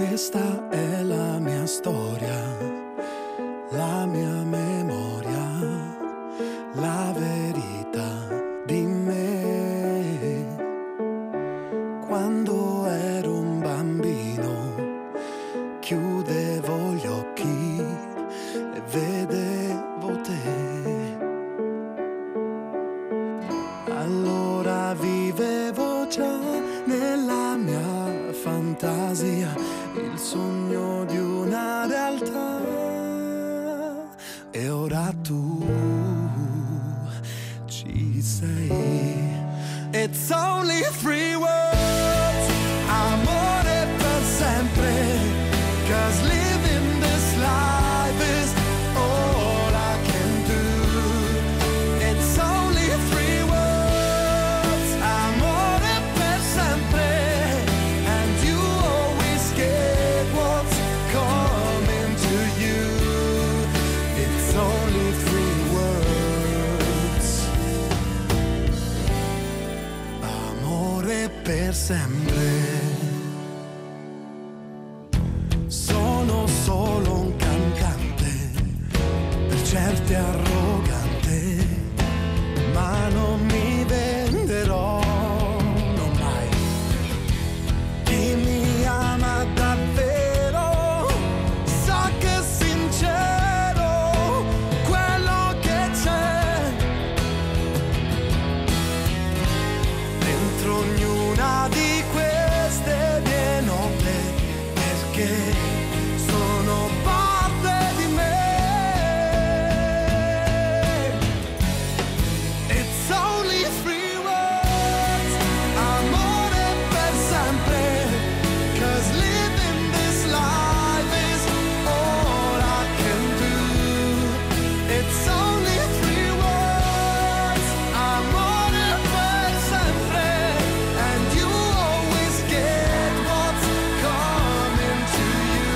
Questa è la mia storia, la mia memoria, la verità di me. Quando ero un bambino, chiudevo gli occhi e vedevo te. Allora vivevo già nella mia fantasia il sogno di una realtà. E ora tu ci sei. It's only three words, amore per sempre. 'Cause living this life is all I can do. It's only three words, amore per sempre. And you always get what's coming to you. It's only three words, amore per sempre. Sono solo un cantante, per certi arrogante, ma non mi venderò, non mai. Chi mi ama davvero sa che è sincero quello che c'è dentro ognuna di queste mie note, perché sono parte di me. It's only three words, amore per sempre. 'Cause living this life is all I can do. It's only three words, amore per sempre. And you always get what's coming to you.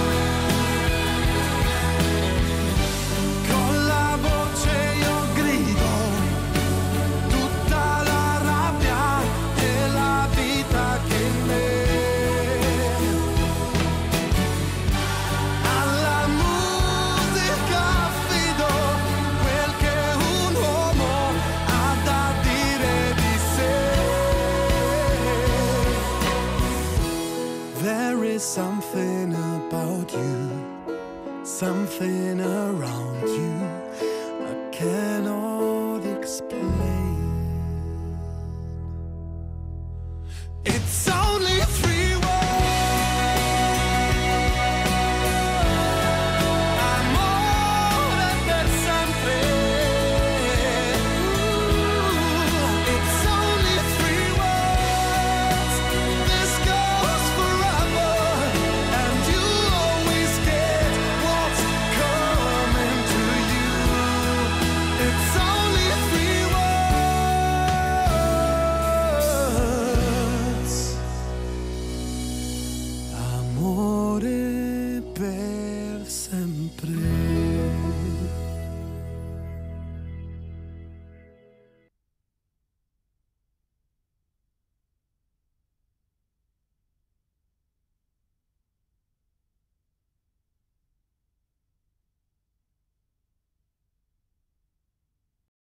Con la voce io grido tutta la rabbia e la vita che in me. Alla musica affido quel che un uomo ha da dire di sé. There is something about you, something around you I cannot explain. It's